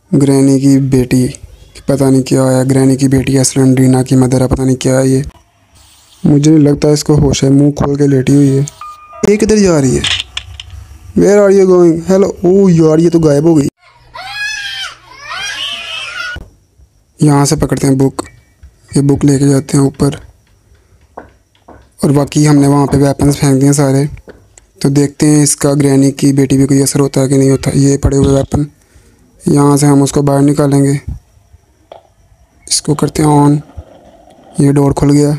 Granny की बेटी, पता नहीं क्या है। ग्रैनी की बेटी है स्लेंडरीना की मदर है, पता नहीं क्या है ये। मुझे नहीं लगता इसको होश है, मुंह खोल के लेटी हुई है। ये किधर जा रही है? Where are you going? Hello. ओ यार ये तो गायब हो गई। यहाँ से पकड़ते हैं बुक, ये बुक लेके जाते हैं ऊपर। और बाकी हमने वहाँ पे वेपन्स फेंक दिए सारे। तो देखते हैं इसका ग्रैनी की बेटी पे कोई असर होता है कि नहीं होता। ये पड़े हुए वेपन, यहाँ से हम उसको बाहर निकालेंगे। इसको करते हैं ऑन, ये डोर खुल गया।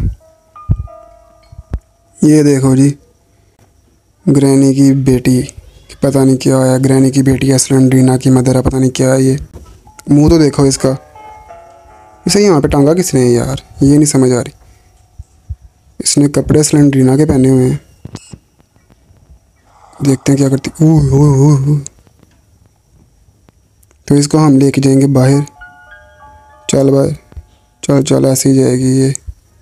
ये देखो जी, ग्रैनी की बेटी, पता नहीं क्या है। ग्रैनी की बेटी है स्लेंडरीना की मदर है, पता नहीं क्या है ये। मुंह तो देखो इसका। इसे यहाँ पे टांगा किसने है यार, ये नहीं समझ आ रही। इसने कपड़े स्लेंडरीना के पहने हुए हैं। देखते हैं क्या करती। ओह ओह ओह। तो इसको हम लेके जाएंगे बाहर। चल बाहर, चल चल, ऐसे ही जाएगी ये।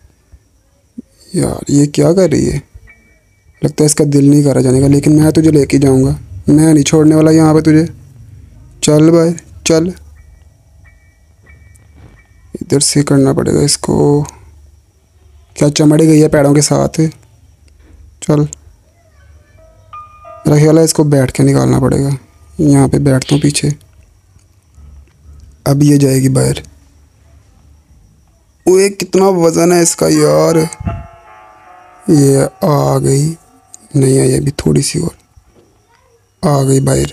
यार ये क्या कर रही है? लगता है इसका दिल नहीं कर रहा जाने का, लेकिन मैं तुझे लेके जाऊंगा। मैं नहीं छोड़ने वाला यहाँ पे तुझे। चल बाहर चल। इधर से करना पड़ेगा इसको। क्या चमड़ी गई है पैरों के साथ? चल, मेरा ख्याल है इसको बैठ के निकालना पड़ेगा। यहाँ पे बैठता हूँ पीछे। अब ये जाएगी बाहर। ओए कितना वजन है इसका यार। ये आ गई, नहीं आई अभी, थोड़ी सी और। आ गई बाहर।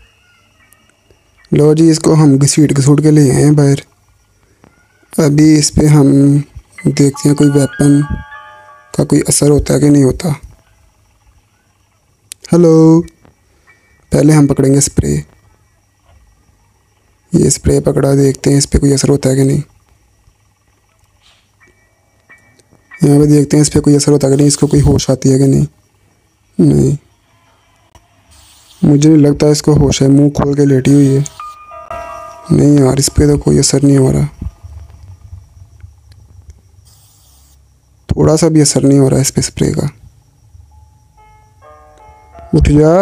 लो जी, इसको हम घसीट घसूट के ले आए हैं बाहर। अभी इस पे हम देखते हैं कोई वेपन का कोई असर होता है कि नहीं होता। हेलो। पहले हम पकड़ेंगे स्प्रे। ये स्प्रे पकड़ा, देखते हैं इस पे कोई असर होता है कि नहीं। यहाँ पे देखते हैं इस पे कोई असर होता है कि नहीं, इसको कोई होश आती है कि नहीं। नहीं, मुझे नहीं लगता इसको होश है, मुंह खोल के लेटी हुई है। नहीं यार, इस पे तो कोई असर नहीं हो रहा। थोड़ा सा भी असर नहीं हो रहा है इस पे स्प्रे का। उठ जा,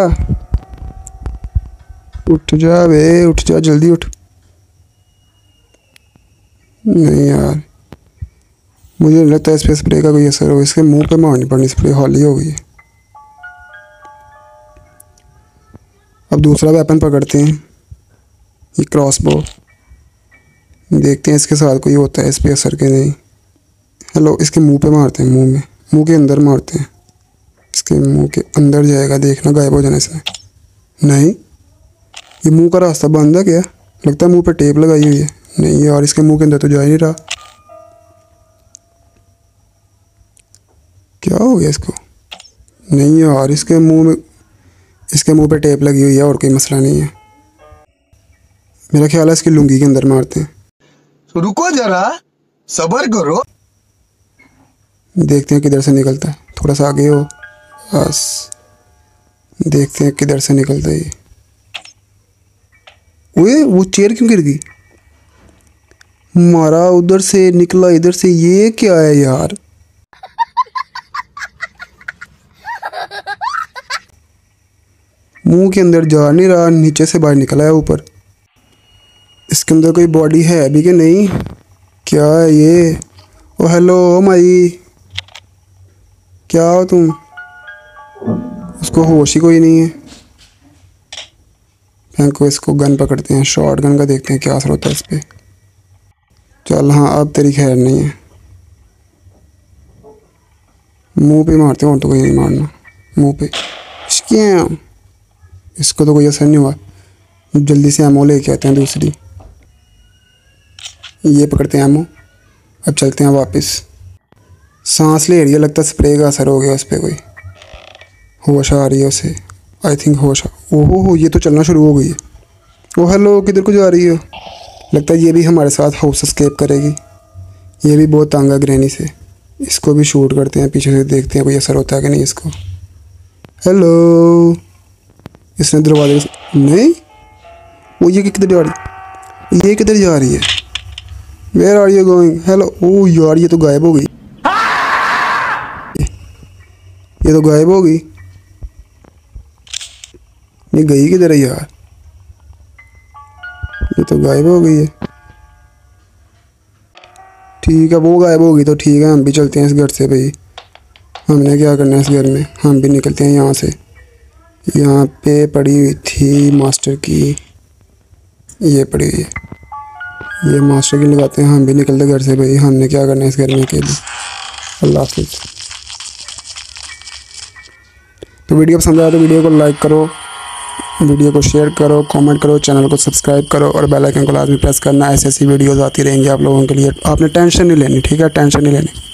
उठ जा बे, उठ जा जल्दी उठ। नहीं यार, मुझे नहीं लगता इस पे स्प्रे का कोई असर हो। इसके मुंह पे मारनी पड़नी स्प्रे, हॉली हो गई है। अब दूसरा वेपन पकड़ते हैं, ये क्रॉसबो। देखते हैं इसके साथ कोई होता है इस पे असर के नहीं। हेलो। इसके मुंह पे मारते हैं, मुंह में, मुंह के अंदर मारते हैं। इसके मुंह के अंदर जाएगा, देखना गायब हो जाने से। नहीं, ये मुंह का रास्ता बंद है क्या? लगता है मुंह पे टेप लगाई हुई है। नहीं यार, इसके मुंह के अंदर तो जा ही नहीं रहा। क्या हो गया इसको? नहीं यार, इसके मुंह पे टेप लगी हुई है, और कोई मसला नहीं है। मेरा ख्याल है इसकी लुंगी के अंदर मारते हैं। तो रुको जरा, सब्र करो। देखते हैं किधर से निकलता है। थोड़ा सा आगे हो, बस। देखते हैं किधर से निकलता है ये। ओए वो चेयर क्यों गिर गई? मारा उधर से, निकला इधर से। ये क्या है यार? मुंह के अंदर जा नहीं रहा, नीचे से बाहर निकला है ऊपर। इसके अंदर कोई बॉडी है अभी कि नहीं? क्या है ये? ओ हेलो माई, क्या हो तुम? उसको होश ही कोई नहीं है। फेंको इसको। गन पकड़ते हैं, शॉर्ट गन का, देखते हैं क्या असर होता है इस पे। चल हाँ, अब तेरी खैर नहीं है। मुंह पे मारते हैं, और तो कोई नहीं मारना। मुंह पे क्या? इसको तो कोई असर नहीं हुआ। जल्दी से एमो लेके आते हैं दूसरी। ये पकड़ते हैं एमो। अब चलते हैं वापस। सांस ले रही है, लगता है स्प्रे का असर हो गया उस पर। कोई होश आ रही है उसे, आई थिंक होश। ओहो हो, ये तो चलना शुरू हो गई है। ओ हेलो, किधर को जा रही हो? लगता है ये भी हमारे साथ हाउस एस्केप करेगी। ये भी बहुत तंग है ग्रैनी से। इसको भी शूट करते हैं पीछे से, देखते हैं कोई असर होता है कि नहीं इसको। हेलो। इसने दरवाजे नहीं। वो ये किधर जा रही? ये किधर जा रही है? Where are you going? Hello. ओ यार ये तो गायब हो गई। ये तो गायब हो गई। ये गई किधर है यार? ये तो गायब हो गई है। ठीक है, वो गायब हो गई तो ठीक है, हम भी चलते हैं इस घर से भाई। हमने क्या करना है इस घर में, हम भी निकलते हैं यहाँ से। यहाँ पे पड़ी हुई थी मास्टर की, ये पड़ी हुई है, ये मास्टर की लगाते हैं। हम भी निकलते घर से भाई, हमने क्या करना है इस घर में अकेले। अल्लाह हाफिज़। तो वीडियो पसंद आया तो वीडियो को लाइक करो, वीडियो को शेयर करो, कमेंट करो, चैनल को सब्सक्राइब करो और बेल आइकन को लाजमी प्रेस करना। ऐसी ऐसी वीडियोस आती रहेंगी आप लोगों के लिए। आपने टेंशन नहीं लेनी, ठीक है, टेंशन नहीं लेनी।